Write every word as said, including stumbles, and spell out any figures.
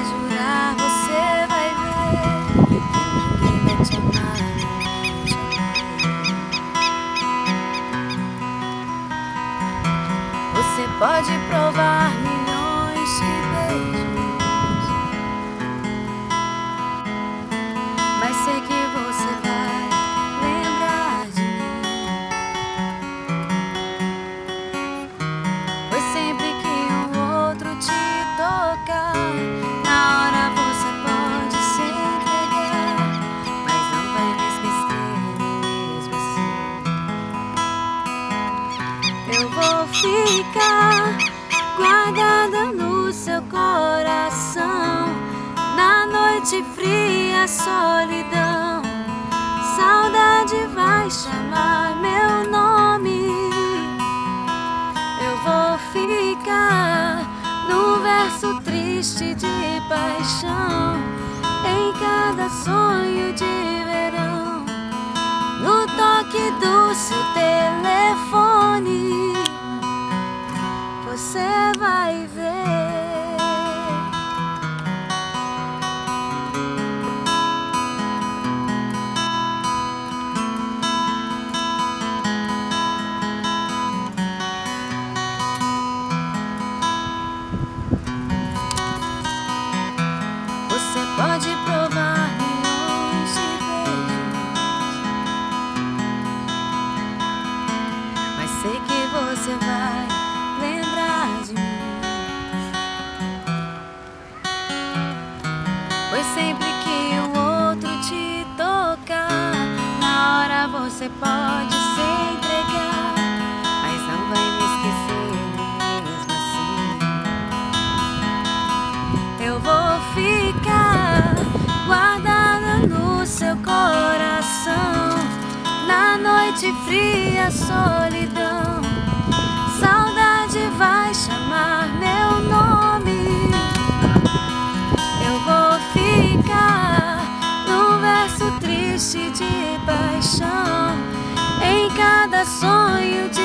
jurar, você vai ver que ninguém vai te amar, te amar. Você pode provar milhões de beijos, mas sei que você vai lembrar de mim, pois sempre que um outro te tocar, na hora você pode se entregar, mas não vai me esquecer nem mesmo assim. Eu vou ficar guardada no seu coração, na noite fria, solidão. Saudade vai chamar meu nome. Eu vou ficar no verso triste de paixão, em cada sonho de verão, no toque do seu telefone. Você vai ver. Você pode provar milhões de beijos, mas sei que você vai lembrar de mim, pois sempre que o outro te tocar, na hora você pode se entregar, mas não vai me esquecer nem mesmo assim. Eu vou ficar guardada no seu coração, na noite fria, solidão. Saudade vai chamar meu nome. Eu vou ficar no verso triste de paixão, em cada sonho de